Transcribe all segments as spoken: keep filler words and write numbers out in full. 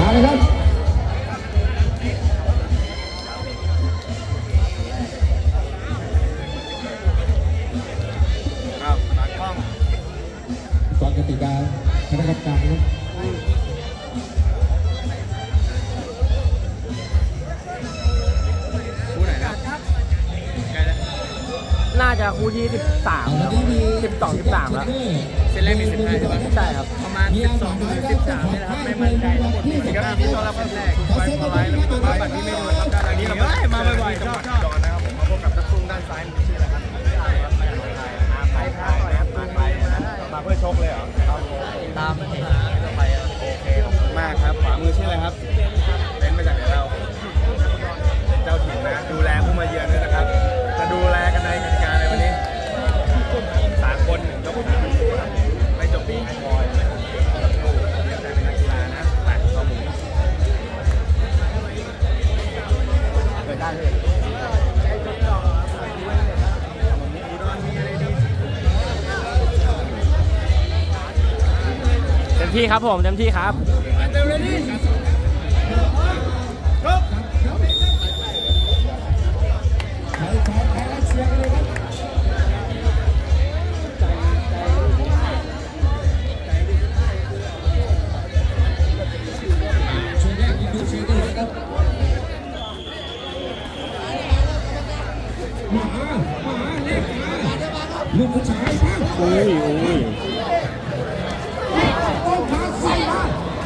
มาเลยครับครับตากล้องก่อนกติกาคณะกรรมการครับคู่ไหนครับใกล้แล้วน่าจะคู่ที่สิบสามแล้วสิบสองสิบสามแล้วเส้นแรกมีสิบห้าใช่ไหมใช่ครับประมาณสิบสองถึงสิบสามนี่นะครับไม่มั่นใจทั้งหมดมีสิบห้าที่ต้อนรับคนแรกไว้ฟอร์ไลท์แล้วมีตัวบัตรที่ไม่ดูครับด้านนี้เรามาบ่อยๆชอบชอบนะครับผมมาพบกับนักสู้ด้านซ้ายมีชื่ออะไรครับไปท้าต่อยครับมาไปมาเพื่อชกเลยเหรอครับตามมันเห็นไปโอเคขอบคุณมากครับขวามือชื่ออะไรครับเป็นมาจากไหนเราเจ้าถิ่นนะดูแลผู้มาเยือนด้วยนะครับจะดูแลกันในกิจการในวันนี้สามคนหนึ่งยกขาไม่จบดีให้บอยเรียกใจเป็นนักกีฬานะแปดต่อหมูเกิดได้เลยเต็มที่ครับผมเต็มที่ครับลูกผู้ชายบ้างโอ้ยโอ้ยต้องพาใส่มา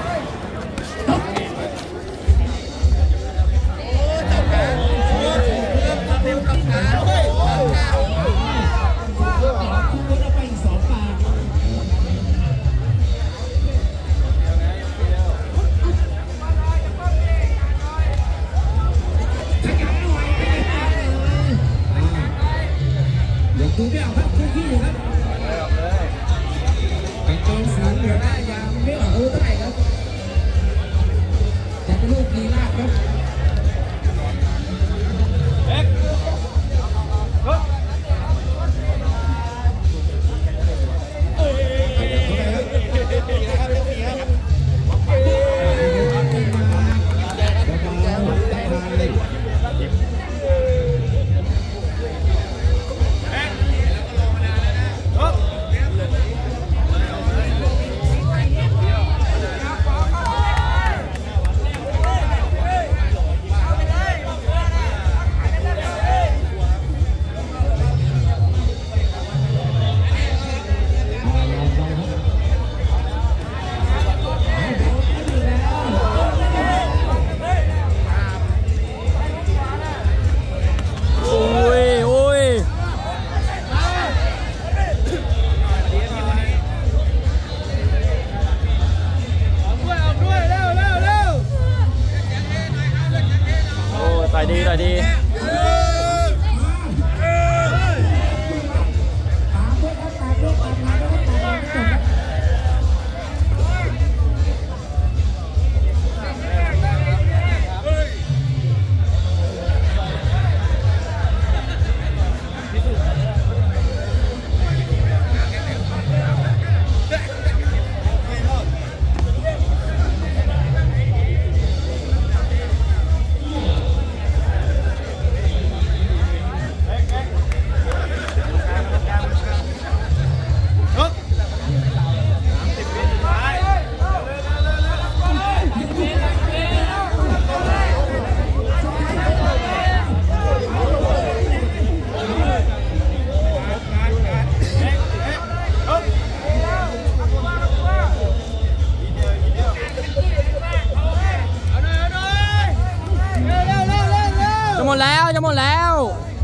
ดูไม่เอาครับคู่ขี้ครับเป็นโจนสีเหลือหน้ายางไม่ออกรู้เท่าไหร่ครับแต่เป็นลูกดีมากครับเอ็กต่อยดีต่อยดีจะหมดแล้วจะหมดแล้ว